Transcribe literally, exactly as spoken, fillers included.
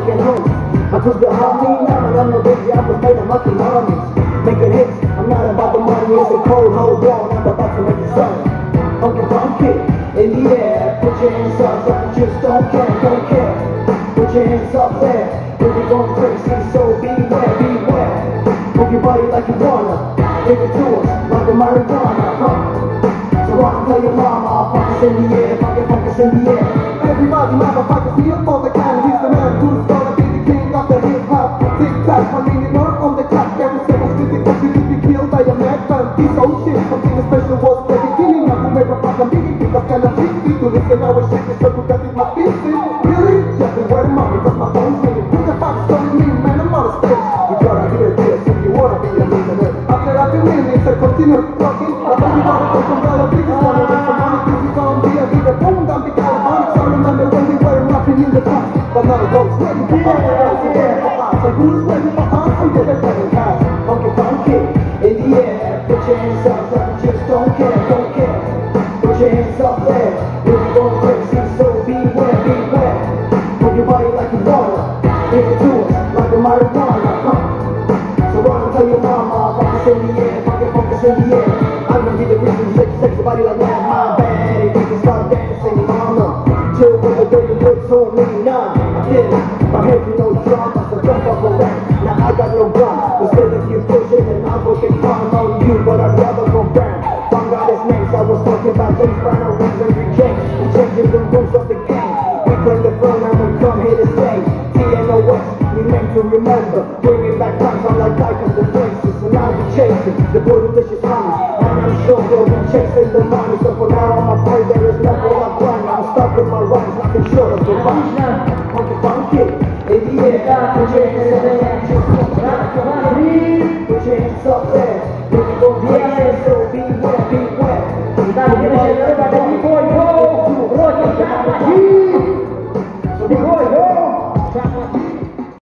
making home. I could be harmony, now I got no baby, I was made of lucky mommies. Making hits, I'm not about the money, it's a cold, hold on, I'm about to make it sun. Funky funky, in the air, put your hands up, so you just don't care, don't care. Put your hands up there, if you're going crazy, so beware, beware. Move your body like you wanna, give it to us, like a marijuana, huh? So I can tell your mama, funky's in the air, funky funky's in the air. Everybody motherfuckers, me up all the time, he's the man who's gonna be the king of the hip hop. Tic tac, my name is on the clock, every second still the you be killed by a mad fan. This old shit, something special was the beginning. I will make a fucking biggie, because kind of big beat to listen our shit, it's so good that it's my business. Really? Just the word of mouth, because my phone's ringing. Who the fuck's telling me, man, I'm on the stage. You gotta hear this if you wanna be a millionaire. After I feel minutes, I continue talking. I bet you wanna go from the biggest one, and some money, this is gonna be a bigger boom, don't be California. So remember when we were rapping in the past, but now it goes ready for us, ready for us. So who's ready for us? I'm getting ready for us. Funky funky, in the air, put your hands up, so you just don't care, don't care. Put your hands up there, if you're going crazy, so beware, beware. Move your body like you wanna, give it to us, like a marijuana, huh? So run and tell your mama, funky's in the air, funky funky's in the air. I'm gonna be the reason you shake, shake your body like that, my bad. If you can start dancing, mama, chill with the way you look so mean, nah, I get it. My head with no drama, so jump up a rap. Now I got no gun, instead of you pushing and I'm looking fun on you, but I'd rather go down. Fun got his name, so I was talking about James Brown or Henry James. We changing the rules of the game. We claim the throne and we come here to stay. T N O S, we meant to remember. Bringing back times on like icons and places. So now we chasing the boy delicious homies. And I'm sure they'll be chasing the money. So for now I'm afraid there is nothing I grind. I'm stuck with my rhymes, nothing short of the rhyme. Funky funky, in the air, put your hands up there. Just put your hands up there. If you go crazy, so be